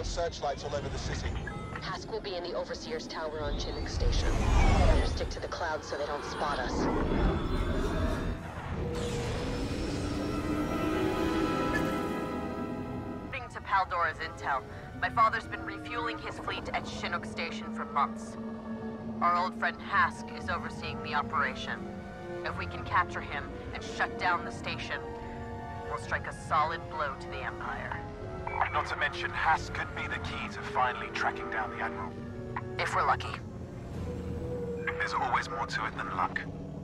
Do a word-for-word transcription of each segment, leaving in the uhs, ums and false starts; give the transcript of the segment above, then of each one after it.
searchlights all over the city. Hask will be in the Overseer's tower on Chinook Station. Better stick to the clouds so they don't spot us. According to Paldora's intel, my father's been refueling his fleet at Chinook Station for months. Our old friend Hask is overseeing the operation. If we can capture him and shut down the station, we'll strike a solid blow to the Empire. Not to mention, Hask could be the key to finally tracking down the Admiral. If we're lucky. There's always more to it than luck.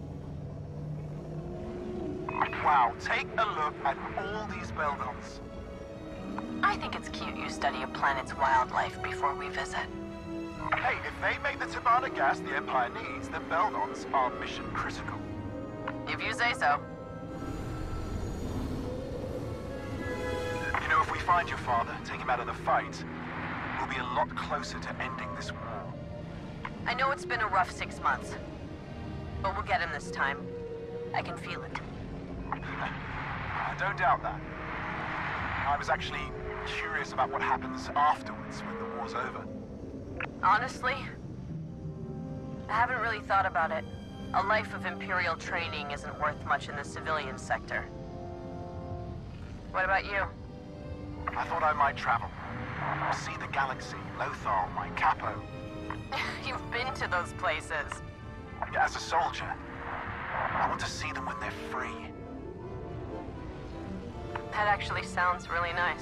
Wow, take a look at all these Beldons. I think it's cute you study a planet's wildlife before we visit. Hey, if they make the Tabana gas the Empire needs, then Beldons are mission critical. If you say so. You know, if we find your father, take him out of the fight, we'll be a lot closer to ending this war. I know it's been a rough six months, but we'll get him this time. I can feel it. I don't doubt that. I was actually curious about what happens afterwards when the war's over. Honestly, I haven't really thought about it. A life of Imperial training isn't worth much in the civilian sector. What about you? I thought I might travel. See the galaxy, Lothal, my capo. You've been to those places. Yeah, as a soldier, I want to see them when they're free. That actually sounds really nice.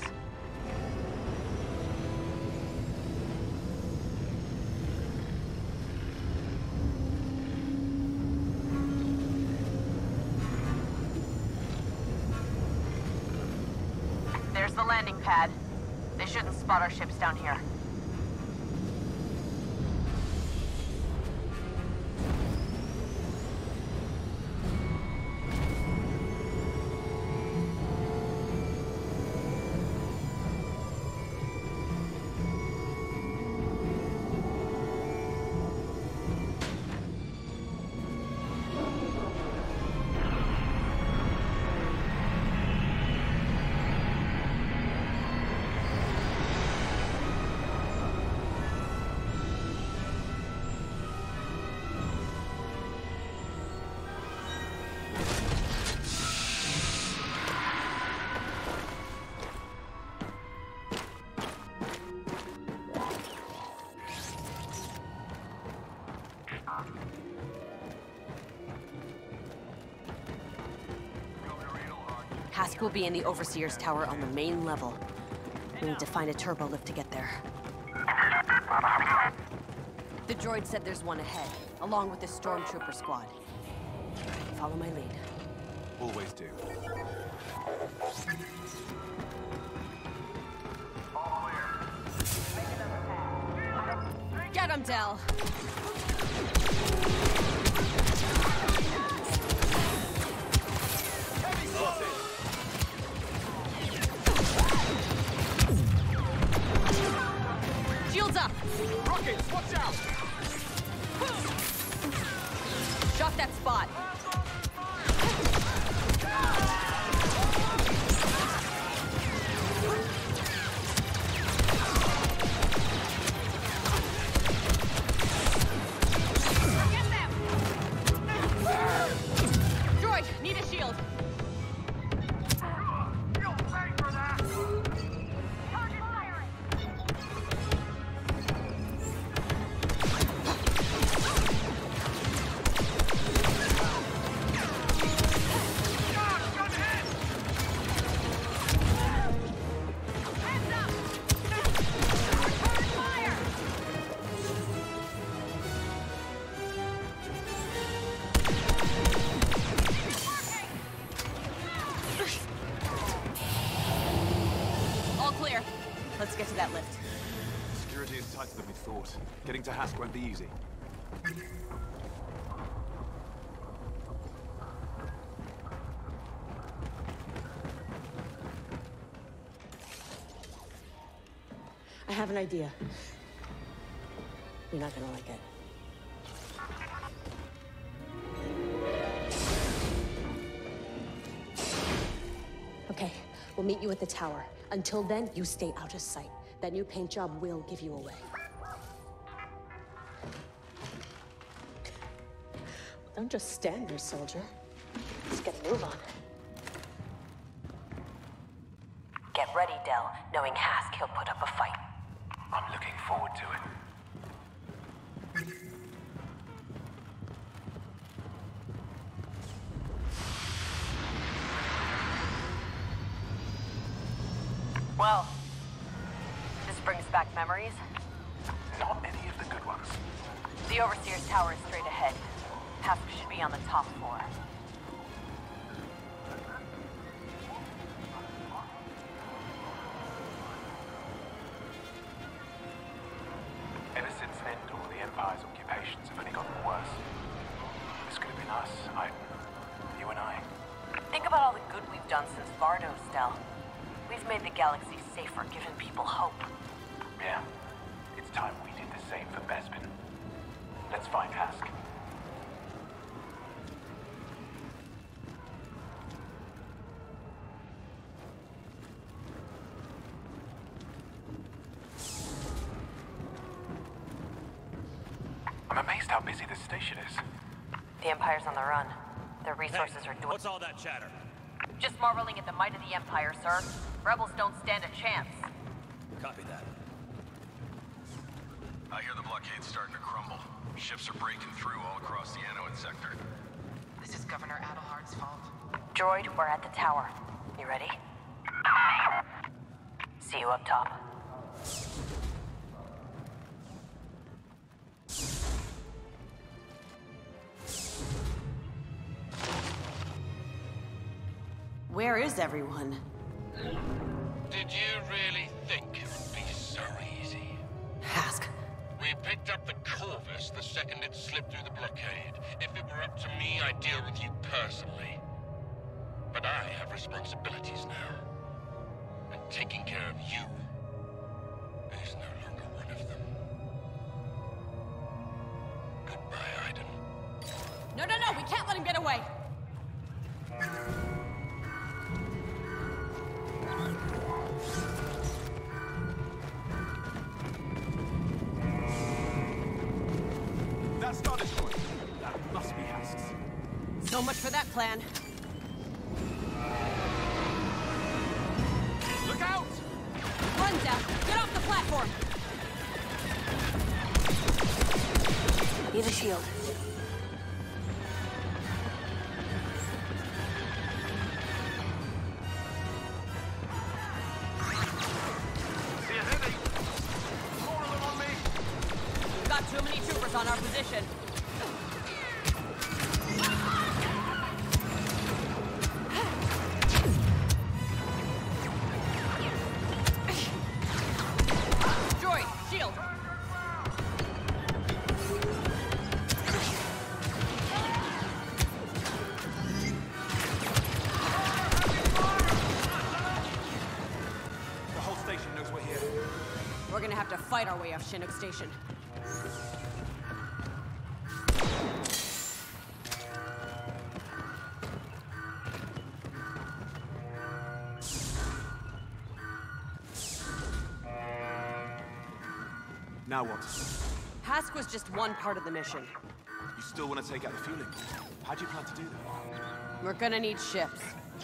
There's the landing pad. They shouldn't spot our ships down here. Hask will be in the Overseer's tower on the main level. We need to find a turbo lift to get there. The droid said there's one ahead, along with the stormtrooper squad. Follow my lead. Always do. Get him, Del! Shields up! Rockets, watch out! Shot that spot. Get them! Droid, need a shield. You'll pay for that! Target firing! Let's get to that lift. Security is tighter than we thought. Getting to Hask won't be easy. I have an idea. You're not gonna like it. Okay, we'll meet you at the tower. Until then, you stay out of sight. That new paint job will give you away. Don't just stand there, soldier. Let's get a move on. Get ready, Del. Knowing Hask, he'll put up a fight. I'm looking forward to it. Well, this brings back memories. Not any of the good ones. The Overseer's tower is straight ahead. Hask should be on the top floor. Ever since Endor, the Empire's occupations have only gotten worse. This could have been us, I... you and I. Think about all the good we've done since Vardos, Del. We've made the galaxy safer, given people hope. Yeah. It's time we did the same for Bespin. Let's find Hask. I'm amazed how busy this station is. The Empire's on the run. Their resources Hey, are dwindling. what's all that chatter? Just marveling at the might of the Empire, sir. Rebels don't stand a chance. Copy that. I hear the blockade's starting to crumble. Ships are breaking through all across the Anoid sector. This is Governor Adelhard's fault. Droid, we're at the tower. You ready? See you up top. Where is everyone? Did you really think it would be so easy? Hask. We picked up the Corvus the second it slipped through the blockade. If it were up to me, I'd deal with you personally. But I have responsibilities now. And taking care of you is no longer one of them. Goodbye, Iden. No, no, no! We can't let him get away! That Star Destroyer. That must be Hask's. So much for that plan. Look out! Run, Del! Get off the platform! Need a shield. See a heavy! More of them on me! We've got too many troopers on our position. Droid, shield! The whole station knows we're here. We're gonna have to fight our way off Chinook Station. Now what? Hask was just one part of the mission. You still want to take out the fueling? How do you plan to do that? We're gonna need ships.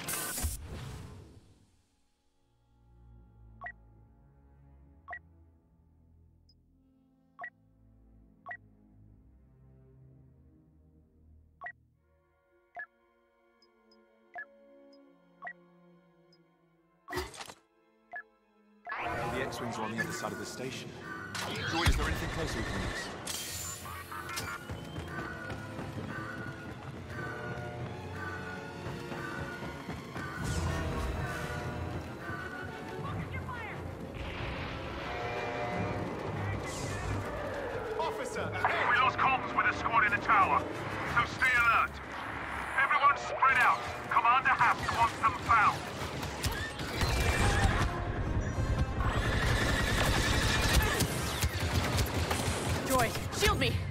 The X-Wings are on the other side of the station. Droid, is there anything closer we can use? Officer, ahead! We lost comms with a squad in the tower, so stay alert. Everyone spread out. Commander Hask wants them found. Droid, shield me!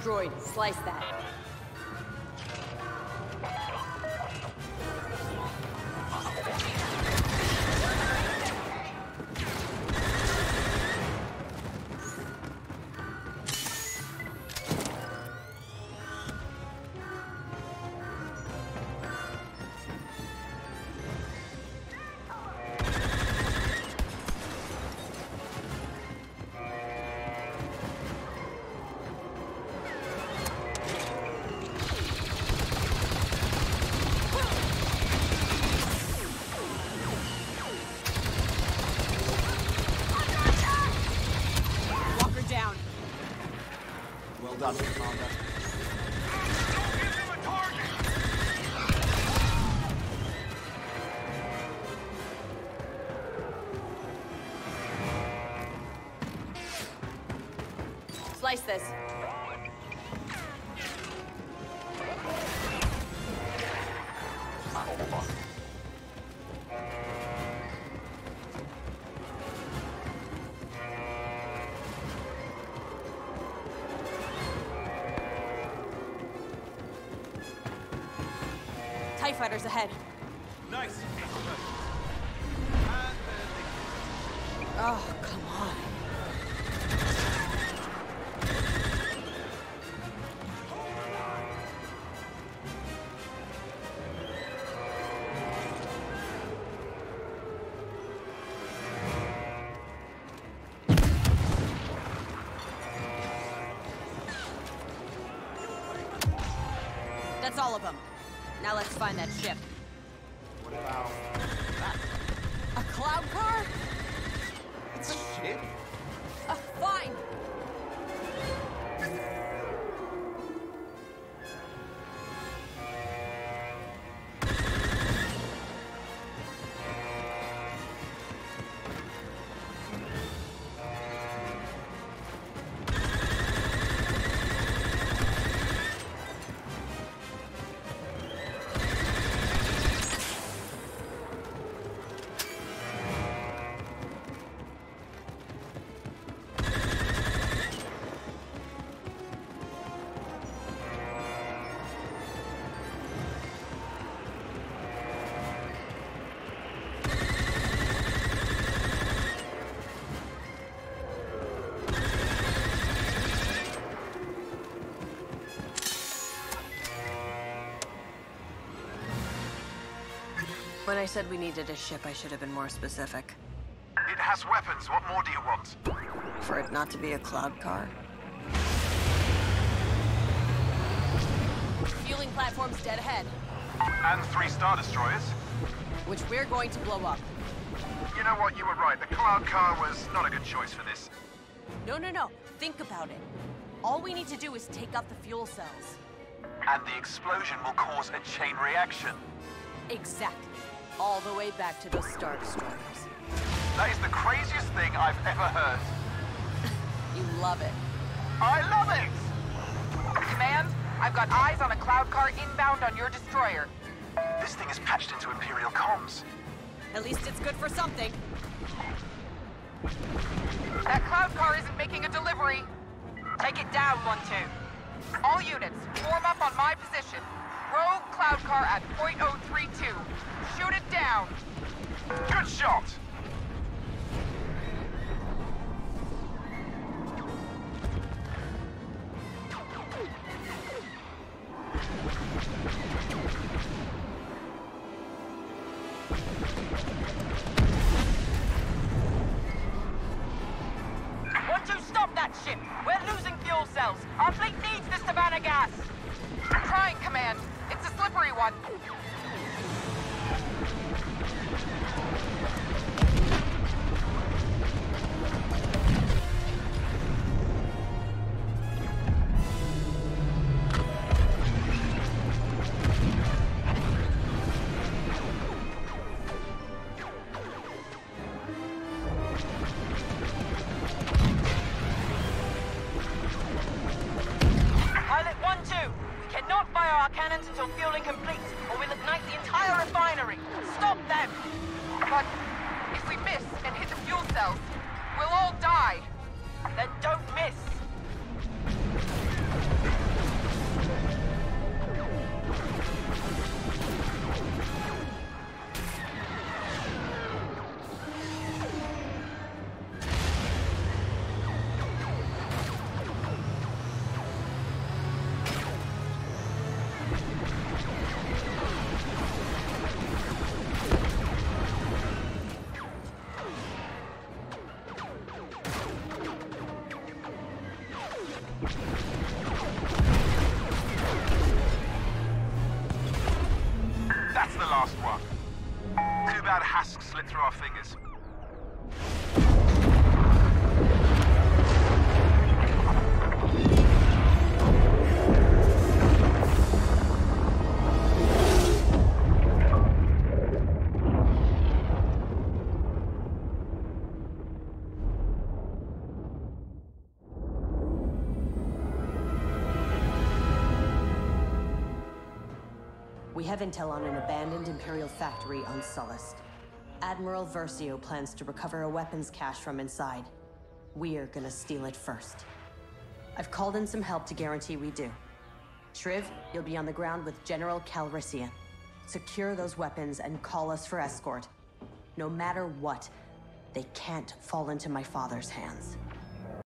Droid, slice that. Well done, Commander. Slice this. TIE fighters ahead. Nice. Oh, come on. That's all of them. Now let's find that ship. What about that? A cloud car? It's a ship? Uh, fine. When I said we needed a ship, I should have been more specific. It has weapons. What more do you want? For it not to be a cloud car. Fueling platform's dead ahead, And three Star Destroyers. which we're going to blow up. You know what? You were right. The Cloud Car was not a good choice for this. No, no, no. Think about it. All we need to do is take out the fuel cells. And the explosion will cause a chain reaction. Exactly. All the way back to those Star Destroyers. That is the craziest thing I've ever heard. You love it. I love it! Command, I've got eyes on a cloud car inbound on your destroyer. This thing is patched into Imperial comms. At least it's good for something. That cloud car isn't making a delivery. Take it down, one two. All units, form up on my position. Rogue cloud car at point oh three two. Shoot it down. Good shot! One two, stop that ship. We're losing fuel cells. Our fleet needs the Savannah gas. I'm trying, Command. It's a slippery one. Pilot one two, we cannot fire our cannons until fueling complete, or we'll ignite the entire refinery. Stop them! But if we miss and hit the fuel cells, we'll all die. Then don't miss. That's the last one. Too bad Hask slipped through our fingers. We have intel on an abandoned Imperial factory on Sullust. Admiral Versio plans to recover a weapons cache from inside. We're gonna steal it first. I've called in some help to guarantee we do. Shriv, you'll be on the ground with General Calrissian. Secure those weapons and call us for escort. No matter what, they can't fall into my father's hands.